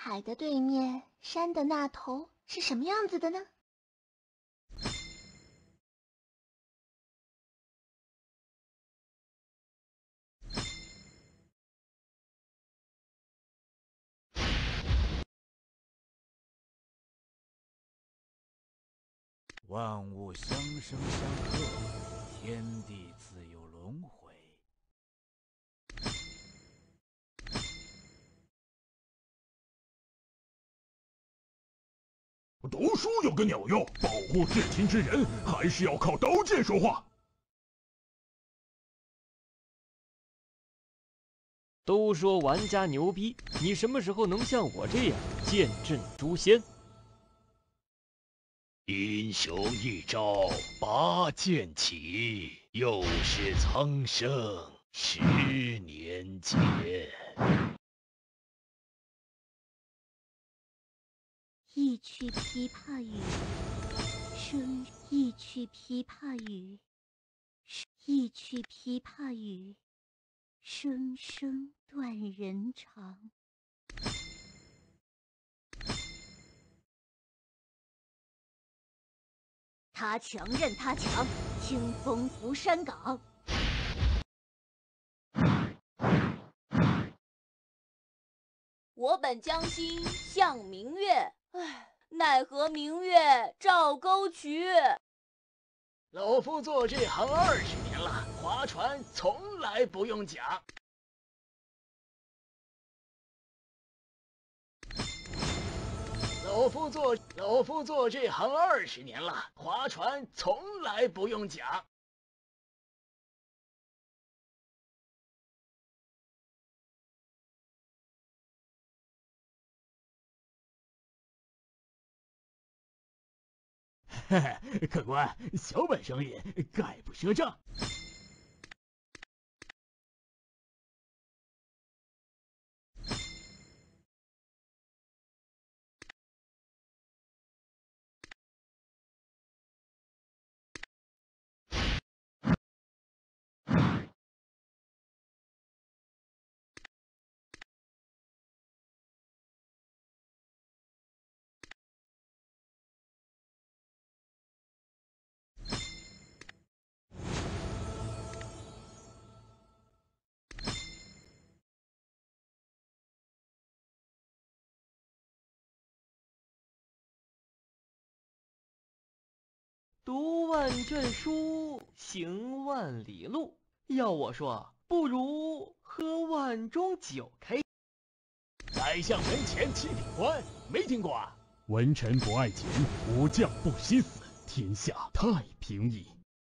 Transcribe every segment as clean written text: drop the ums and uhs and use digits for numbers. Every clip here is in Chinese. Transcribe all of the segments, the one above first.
海的对面，山的那头是什么样子的呢？ 万物相生相克，天地自有轮回。 读书有个鸟用，保护至亲之人还是要靠刀剑说话。 都说玩家牛逼，你什么时候能像我这样剑震诛仙？ 英雄一朝拔剑起，又是苍生10年前。 一曲琵琶语，声；一曲琵琶语，一曲琵琶语，声声断人肠。他强任他强，清风拂山岗。 我本将心向明月，奈何明月照沟渠。 老夫做这行20年了，划船从来不用桨。老夫做这行20年了，划船从来不用桨。 嘿嘿，客官，小本生意，概不赊账。 读万卷书，行万里路。要我说，不如喝万钟酒开。 宰相门前七品官，没听过啊？ 文臣不爱钱，武将不惜死，天下太平矣。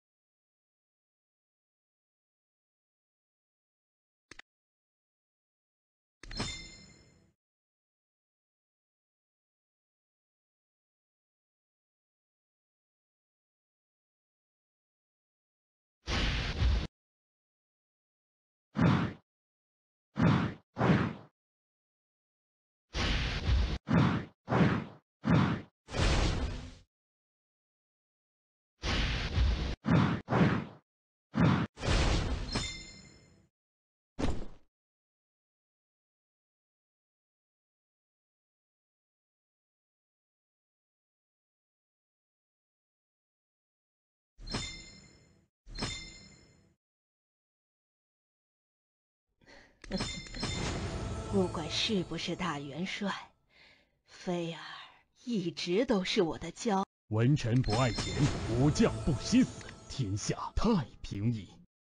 不管是不是大元帅，菲儿一直都是我的骄傲。 文臣不爱钱，武将不惜死，天下太平矣。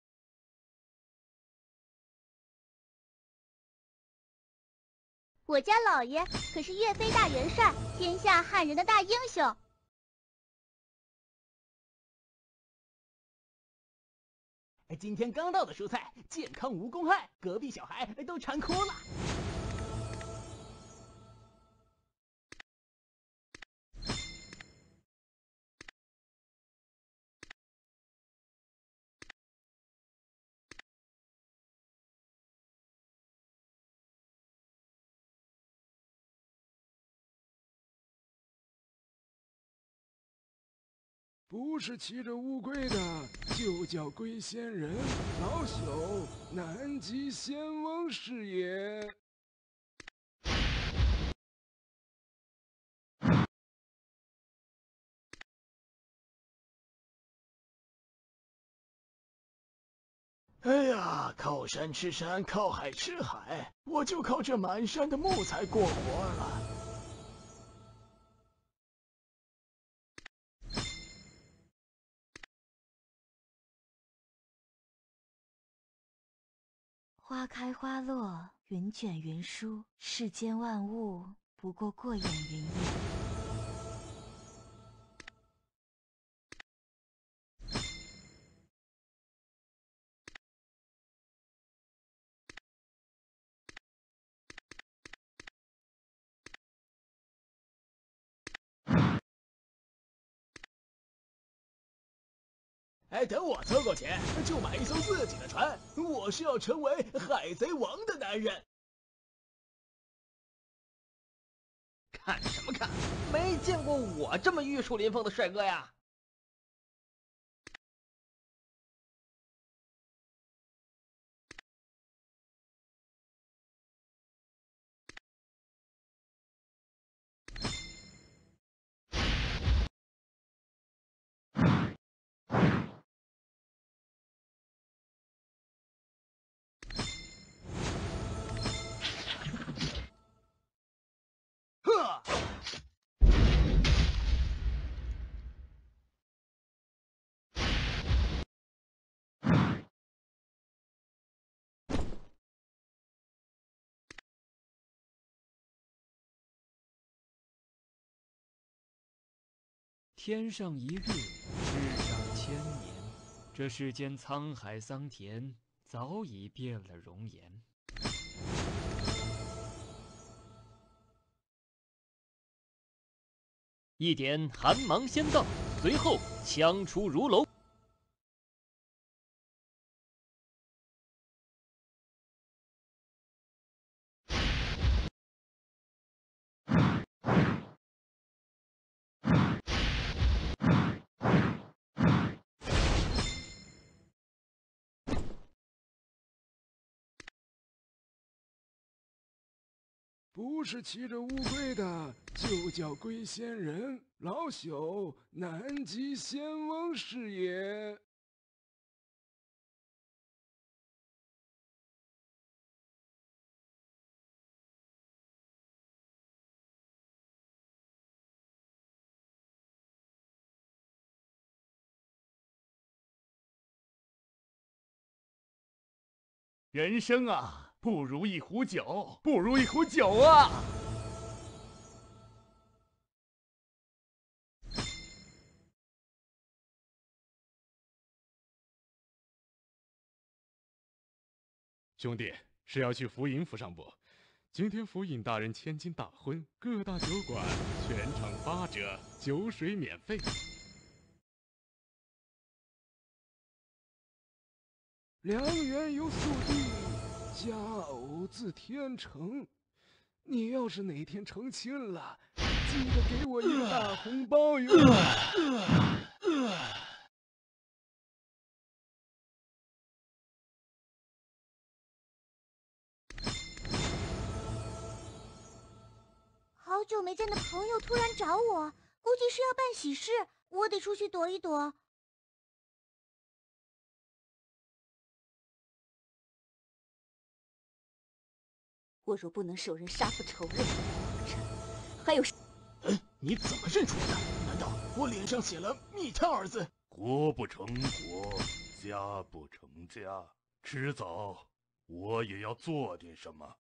我家老爷可是岳飞大元帅，天下汉人的大英雄。 今天刚到的蔬菜，健康无公害，隔壁小孩都馋哭了。 不是骑着乌龟的，就叫龟仙人。老朽南极仙翁是也。 哎呀，靠山吃山，靠海吃海，我就靠这满山的木材过活了。 花开花落，云卷云舒，世间万物不过过眼云烟。 哎，等我凑够钱，就买一艘自己的船。我是要成为海贼王的男人。 看什么看？没见过我这么玉树临风的帅哥呀！ 呵！ 天上一日，世上千年。这世间沧海桑田，早已变了容颜。一点寒芒先到，随后枪出如龙。 不是骑着乌龟的，就叫龟仙人。老朽南极仙翁是也。 人生啊，不如一壶酒，不如一壶酒啊！ 兄弟是要去福尹府上不？今天福尹大人千金大婚，各大酒馆全场8折，酒水免费。 良缘有速递，佳偶自天成。你要是哪天成亲了，记得给我一个大红包哟。 好久没见的朋友突然找我，估计是要办喜事，我得出去躲一躲。 我若不能受人杀父仇人，还有…… 你怎么认出我的？难道我脸上写了“密探”二字？ 国不成国，家不成家，迟早我也要做点什么。